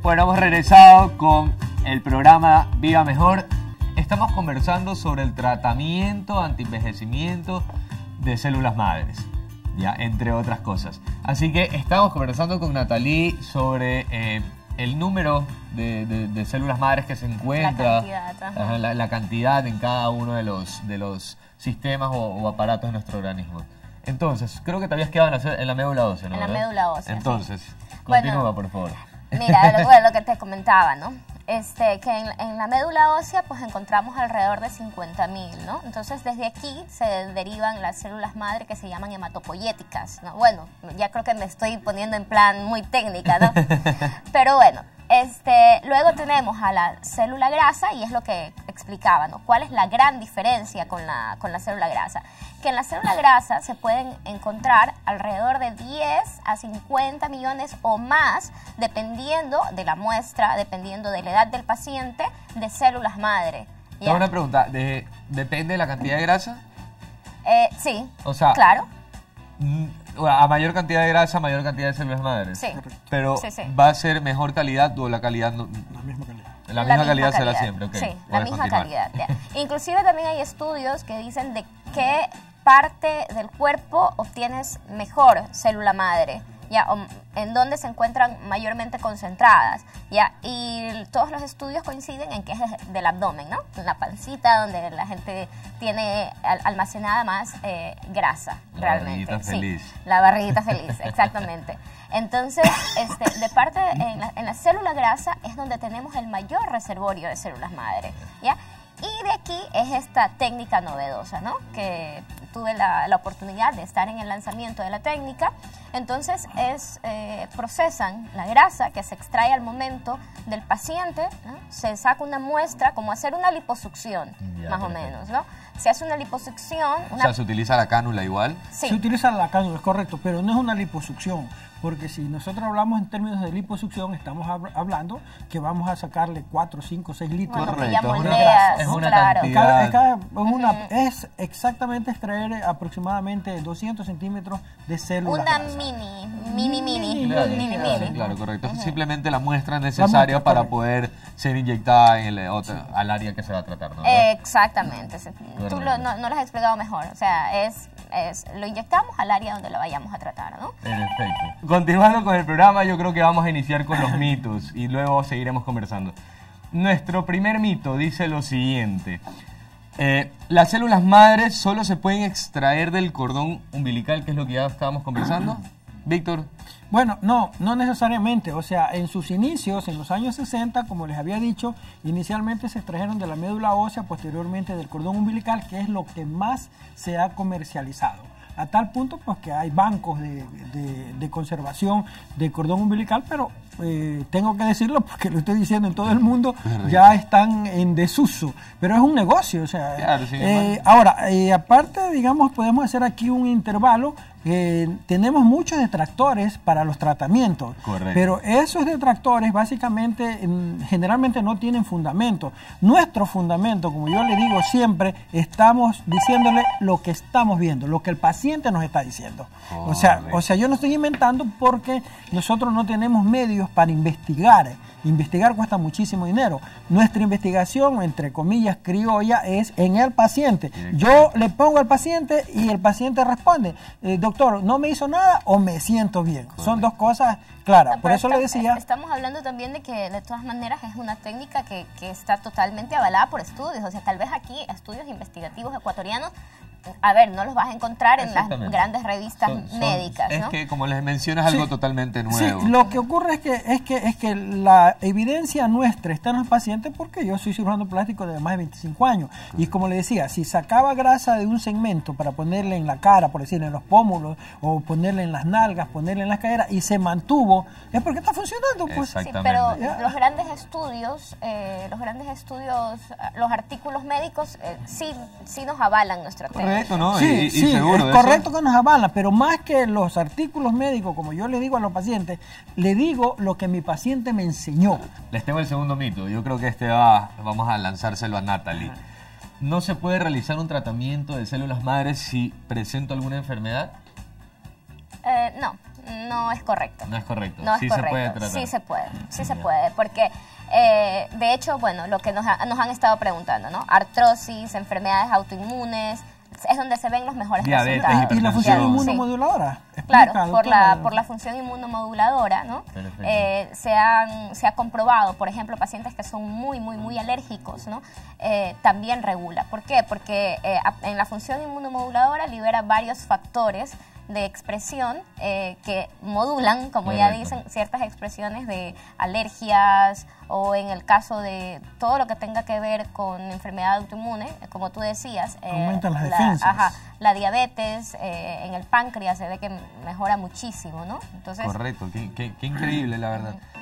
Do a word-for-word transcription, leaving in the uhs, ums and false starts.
Bueno, hemos regresado con el programa Viva Mejor. Estamos conversando sobre el tratamiento anti-envejecimiento de células madres, ya, entre otras cosas. Así que estamos conversando con Nathalie sobre eh, el número de, de, de células madres que se encuentra, la cantidad, ajá, la, la cantidad en cada uno de los, de los sistemas o, o aparatos de nuestro organismo. Entonces, creo que te habías quedado en la, en la médula ósea, ¿no? En la ¿verdad? médula ósea, Entonces, sí. continúa, Bueno, por favor. Mira, lo, bueno, lo que te comentaba, ¿no? Este, que en, en la médula ósea pues encontramos alrededor de cincuenta mil, ¿no? Entonces desde aquí se derivan las células madre que se llaman hematopoyéticas, ¿no? Bueno, ya creo que me estoy poniendo en plan muy técnica, ¿no? Pero bueno, este, luego tenemos a la célula grasa y es lo que explicaba, ¿no? ¿Cuál es la gran diferencia con la, con la célula grasa? Que en la célula grasa se pueden encontrar alrededor de diez a cincuenta millones o más, dependiendo de la muestra, dependiendo de la edad del paciente, de células madre. Tengo una pregunta, ¿de, ¿depende de la cantidad de grasa? Eh, sí, o sea, claro. A mayor cantidad de grasa, mayor cantidad de células madres. Sí. Pero sí, sí. ¿va a ser mejor calidad o la calidad no? La misma calidad. La, La misma, misma calidad, calidad será siempre, ok. Sí, la Puedes misma continuar. calidad. Ya. Inclusive también hay estudios que dicen de qué parte del cuerpo obtienes mejor célula madre, ya, o en dónde se encuentran mayormente concentradas, ya, y todos los estudios coinciden en que es del abdomen, ¿no? En la pancita, donde la gente tiene almacenada más eh, grasa, la realmente. barriguita feliz. Sí, la barriguita feliz, exactamente. Entonces, este, de parte de, en, la, en la célula grasa es donde tenemos el mayor reservorio de células madre, ¿ya? Y de aquí es esta técnica novedosa, ¿no? Que tuve la, la oportunidad de estar en el lanzamiento de la técnica. Entonces, es eh, procesan la grasa que se extrae al momento del paciente, ¿no? Se saca una muestra, como hacer una liposucción, Ya, más perfecto. o menos, ¿no? Se hace una liposucción. O Una... sea, ¿se utiliza la cánula igual? Sí. Se utiliza la cánula, es correcto, pero no es una liposucción, porque si nosotros hablamos en términos de liposucción, estamos hab hablando que vamos a sacarle cuatro, cinco, seis litros. Bueno, Correcto, que ya es una- moldeas, es una claro. cantidad. Cada- cada- es, una- Ujú. es exactamente extraer aproximadamente doscientos centímetros de células Una grasas. mini, mini, mini, Claro, mini, claro, mini. claro, correcto. Ujú. Simplemente la muestra necesaria muestra, para correcto. poder ser inyectada en el otro, al área que se va a tratar, ¿no? Exactamente. Tú Correcto. lo, no, no lo has explicado mejor. O sea, es, es lo inyectamos al área donde lo vayamos a tratar, ¿no? Perfecto. Continuando con el programa, yo creo que vamos a iniciar con los mitos y luego seguiremos conversando. Nuestro primer mito dice lo siguiente. Eh, las células madres solo se pueden extraer del cordón umbilical, que es lo que ya estábamos conversando. Víctor. Bueno, no, no necesariamente. O sea, en sus inicios, en los años sesenta, como les había dicho, inicialmente se extrajeron de la médula ósea, posteriormente del cordón umbilical, que es lo que más se ha comercializado. A tal punto pues que hay bancos de, de, de conservación de cordón umbilical, pero eh, tengo que decirlo porque lo estoy diciendo en todo el mundo, ya están en desuso. Pero es un negocio, o sea. Claro, sí, eh, ahora, eh, aparte, digamos, podemos hacer aquí un intervalo. Eh, tenemos muchos detractores para los tratamientos, Correcto. pero esos detractores básicamente mm, generalmente no tienen fundamento. Nuestro fundamento, como yo le digo siempre, estamos diciéndole lo que estamos viendo, lo que el paciente nos está diciendo. O sea, Correcto. o sea, yo no estoy inventando porque nosotros no tenemos medios para investigar. Investigar cuesta muchísimo dinero. Nuestra investigación, entre comillas, criolla, es en el paciente. Yo le pongo al paciente y el paciente responde, eh, doctor, ¿no me hizo nada o me siento bien? Correcto. Son dos cosas claras. Por Pero eso le está- decía... Estamos hablando también de que de todas maneras es una técnica que, que está totalmente avalada por estudios. O sea, tal vez aquí estudios investigativos ecuatorianos, a ver, no los vas a encontrar en las Exactamente. grandes revistas Son- son- médicas, Es ¿no? que, como les mencionas, algo Sí. totalmente Sí, nuevo. lo que ocurre es que, es que es que la evidencia nuestra está en los pacientes porque yo soy cirujano plástico de más de veinticinco años. Y como le decía, si sacaba grasa de un segmento para ponerle en la cara, por decir, en los pómulos, o ponerle en las nalgas, ponerle en las caderas, y se mantuvo, es porque está funcionando, pues. Sí, Exactamente. pero Ya. los grandes estudios, eh, los grandes estudios, los artículos médicos, eh, sí, sí nos avalan nuestra técnica. Correcto, ¿no? Sí, y, y sí, seguro es de correcto eso. que nos avalan, pero más que los artículos médicos, como yo le digo a los pacientes, le digo lo que mi paciente me enseñó. Les tengo el segundo mito. Yo creo que este va, vamos a lanzárselo a Nathalie. ¿No se puede realizar un tratamiento de células madres si presento alguna enfermedad? Eh, no, no es correcto. No es correcto. No es sí correcto. se puede tratar. Sí se puede, sí se Ya. puede, porque eh, de hecho, bueno, lo que nos, ha- nos han estado preguntando, ¿no? Artrosis, enfermedades autoinmunes, es donde se ven los mejores Diabetes, resultados. ¿Y la función Hipertensión. inmunomoduladora? Claro, Explica, por doctora. la, por la función inmunomoduladora, ¿no? Perfecto. Eh, se, han, se ha comprobado, por ejemplo, pacientes que son muy, muy, muy alérgicos, ¿no? Eh, también regula. ¿Por qué? Porque eh, a- en la función inmunomoduladora libera varios factores de expresión eh, que modulan, como ya Correcto. dicen, ciertas expresiones de alergias o en el caso de todo lo que tenga que ver con enfermedad autoinmune, como tú decías. eh, Aumentan las la- defensas. ajá, la diabetes eh, en el páncreas se ve que mejora muchísimo, ¿no? Entonces, Correcto, qué, qué- qué increíble, la verdad.